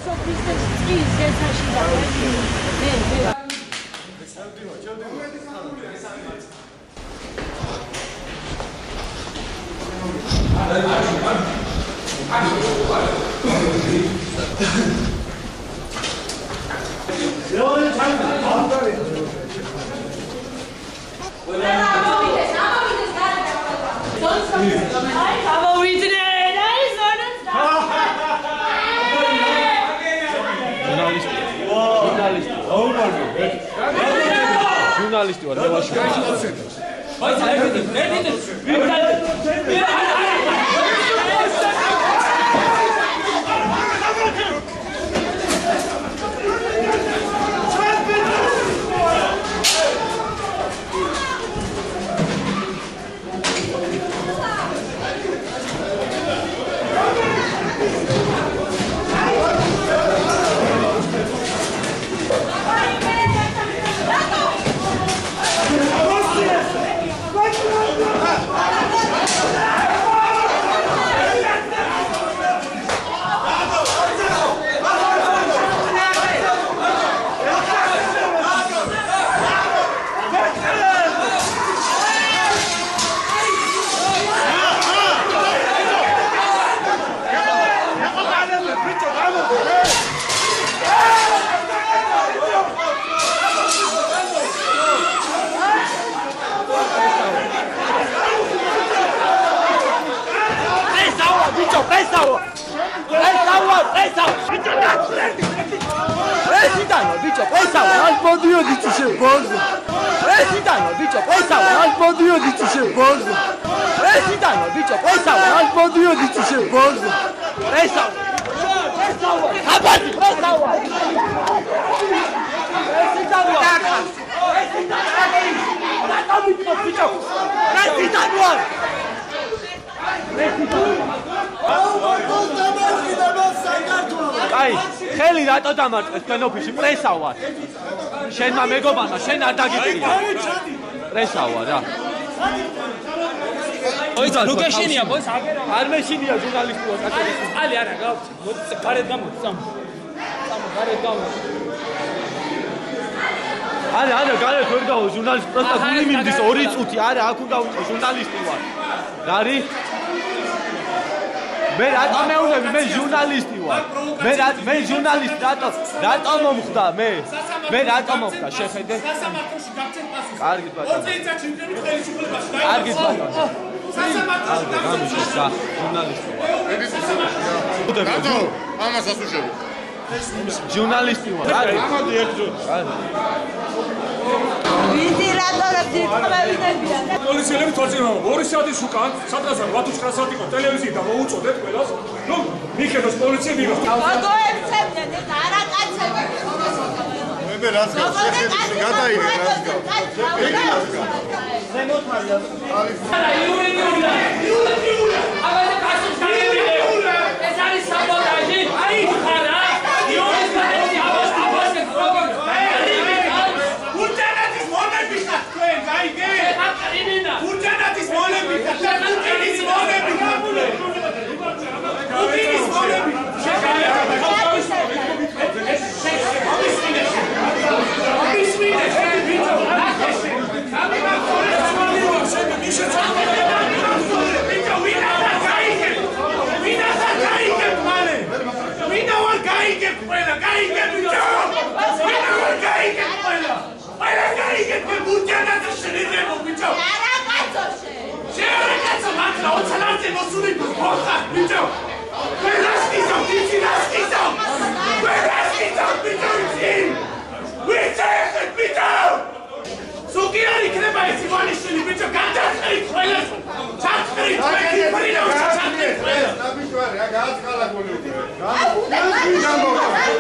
ჟურნალისტი ვარ, მე ვაშკარი. აი, ხელი რატო დამარცხეს თქვენ ოფისში? პრესა ვარ. შენმა მეგობარმა შენ არ დაგიწია. პრესა ვარ რა. ოიცა, ნუ გეშინია, ბოს, არ მეშინია ჟურნალისტი ვარ, კაცო. ალი არა, მოდი, გარეთ გამოდი, წამ, გარეთ გამოდი. არა, გარეთ ვერ გავა ჟურნალისტი, პროსტა გული მინდის 2 წუთი, არა, აქ უნდა ვიყო ჟურნალისტი ვარ. რა არის? მე რატომ მეუნები, მე ჟურნალისტი ვარ. მე ჟურნალისტი, რატომ მომხდა მე? მე რატომ მომხდა, შეხედე? სასამართლოში გაგცეთ პასუხი. კარგი ბატონო. 20 წუთი ვიყავი ხელი შუბლებში. კარგი ბატონო. სასამართლოში გამიშის რა, ჟურნალისტი ვარ. რატო? ამას ასუშები. ჟურნალისტი ვარ. არის. ამოდი ერთ ჯერ. ვიზი რადორები თქვენებია. პოლიციელები თორწინავენ 2 საათის უკან, სადღაც 8-9 საათი იყო ტელევიზიიდან მოუწოდეთ ყველას. ნუ მიხედოს პოლიციები იყო. გოგოებცემდნენ ეს არაკაცები. მე რაც შეხედე გადაიღე რაც გა. ზემოთარია. არა, იურიდიულა. აგაზე პასუხს გამიგე. ეს არის საბოტაჟი. აი, ხარა. იურის გადადი აბას პროგრამ. ურჯანაძის მონები ხარ თქვენ, გაიგე? აკრიმინა. ურჯანაძის მონები ხარ. ურჯანის მონები ხარ. ურჯანის მონები. Sugiari crema e si vuole scendere, bicho, cantare il quello. Cantare il quello, cantare il quello. ნაბიჯვარი, რა გააწყალა გული უკვე. რა?